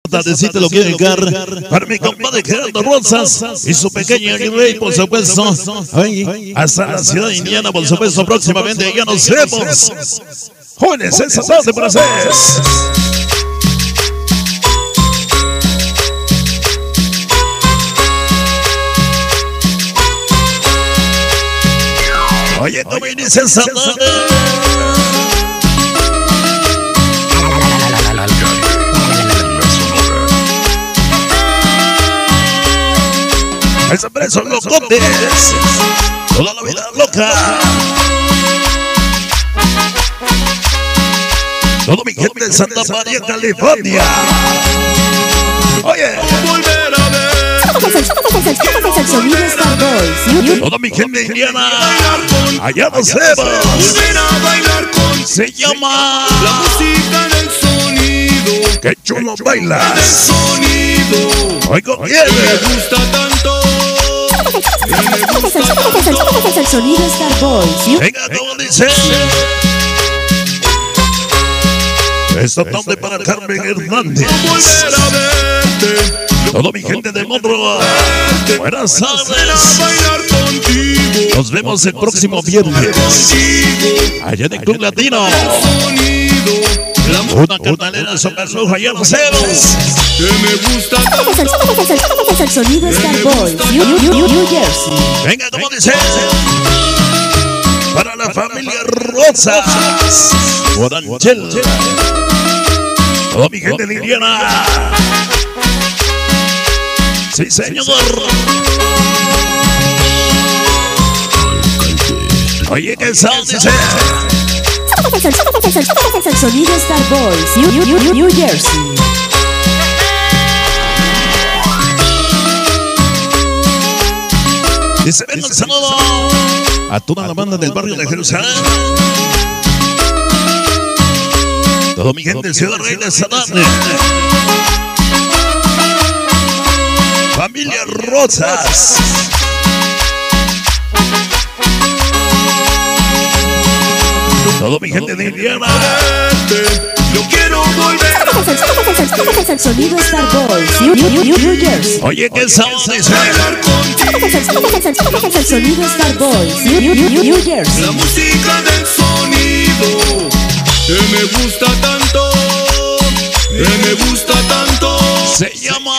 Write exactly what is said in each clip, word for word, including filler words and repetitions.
Tardecita lo quiere dedicar para mi compadre Gerardo Rosas y su pequeño rey, por supuesto. Ay, hasta la ciudad de Indiana, por supuesto, próximamente ya nos vemos. Jóvenes, esa tarde para hacer. Oye, ¿cómo inicia esa tarde? Esa preso locotes, toda la vida loca. Todo mi gente de Santa María, California. Oye, volver a ver. El sonido Starboy. Toda mi gente de Indiana, allá nos vemos. Volver a bailar con Se llama la música del sonido. Qué chulo El bailas. sonido. Oigo bien. Me gusta tanto. Me gusta tanto. El sonido Starboy. Venga, como dice. Esta tarde para Carmen Hernández. Volver a verte. Todo mi gente de Monroe. Buenas Volver a tardes. bailar contigo. Nos vemos el próximo viernes. Contigo. Allá en el Club Latino. Sonido. La música Una carnalera super lujo allá nos vemos. que me gusta tanto. El sonido Starboy. New, New, New, New Jersey. Venga, como dice. Para la familia Rosas. Por Angel. Toda mi gente de Indiana. Sí, señor. Oye, ¿qué sound dice? El sonido Starboy. New, New, New, New Jersey. Dice, venga el saludo a toda la banda del barrio de Jerusalén. Todo mi gente de Ciudad Reina Sanane. Familia Rosas. Todo mi gente de Indiana. Yo quiero volver a El sonido Starboy. New, New, New, New Jersey. Oye, ¿qué sound dice? bailar contigo. El sonido Starboy. New, New, New, New Jersey. La música del sonido que me gusta tanto, que me gusta tanto. Se llama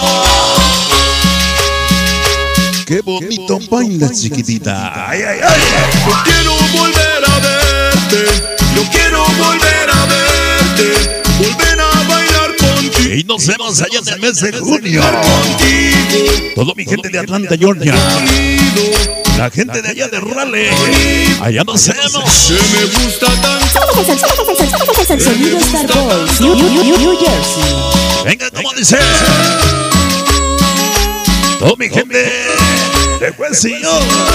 Qué bonito baila, chiquitita. Ay, ay, ay. Yo quiero volver a verte, yo quiero volver a verte, volver a bailar contigo. Y nos vemos allá en el mes de junio. Contigo, Todo mi gente de Atlanta, Georgia. sonido La gente de allá de Raleigh. Allá nos vemos. que me gusta tanto. El sonido Starboy. New, New, New, New Jersey. Venga, como dice. Todo mi gente de Huesillo.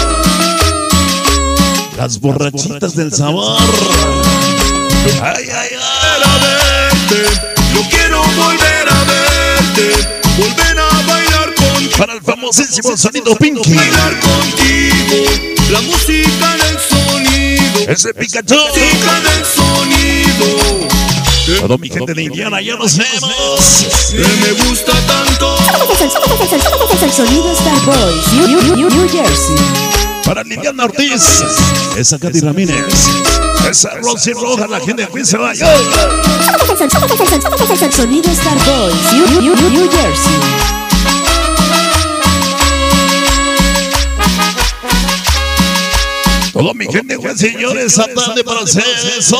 Las borrachitas del sabor. Ay, ay, ay. A verte, yo quiero volver a verte, volver a bailar contigo. Para el famosísimo sonido Pinky. Bailar contigo, la música del sonido, Ese Pikachu. música del sonido, que, Todo mi gente de Indiana, ya nos vemos. que me gusta tanto. El sonido Starboy. New, New, New, New Jersey. Para Liliana Ortiz. Esa Katy Ramírez. Esa Rosy Roja, la gente de aquí se vaya. El sonido Starboy. New, New, New, New Jersey. Todo mi gente, Juan, señores, esa tarde para hacer eso.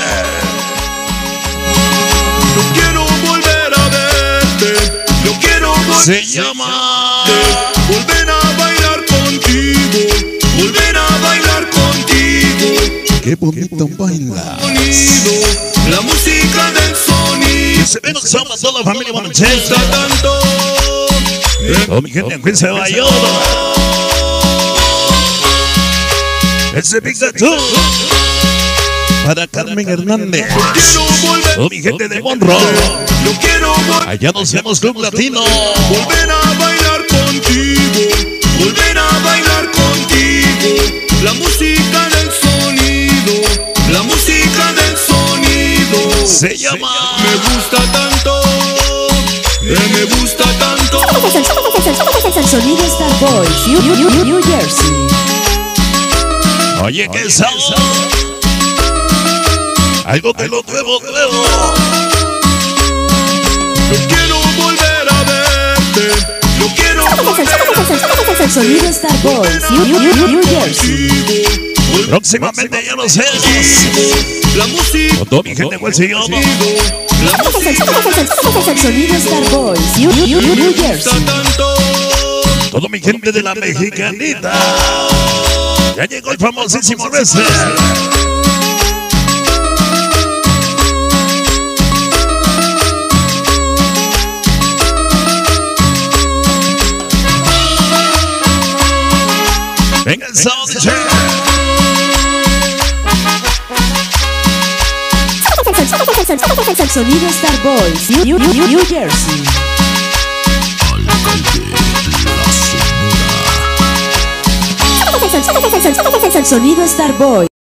Yo quiero volver a verte, yo quiero volver Se llama volver a bailar contigo, volver a bailar contigo. Qué bonito baila. Sonido, la música del sonido. Se ven los a toda la familia Manchester. Gusta tanto. Todo mi gente, Juan, se vaya. Ese Pikachu. Para Carmen Hernández. Quiero volver. Todo mi gente de Monroe. Yo quiero vol- Allá nos vemos Club Latino. volver a bailar contigo, volver a bailar contigo. La música del sonido, la música del sonido. Se llama Me gusta tanto. Sonido Star Boys, New, New, New, New Jersey. Oye, qué sabor. Algo de lo nuevo, nuevo. Yo quiero volver a verte. Yo quiero Sonido Star Boys, New, New, New, New Jersey. Próximamente ya lo sé. La música. Con toda mi gente, ¿cuál se llama? Sonido Star Boys, New, New, New, New Jersey. Toda mi gente de la mexicanita. Ya llegó el famosísimo Rester. Venga el sound, Sonido Star Boys, New, New, New, New Jersey. Sonido Star Boys.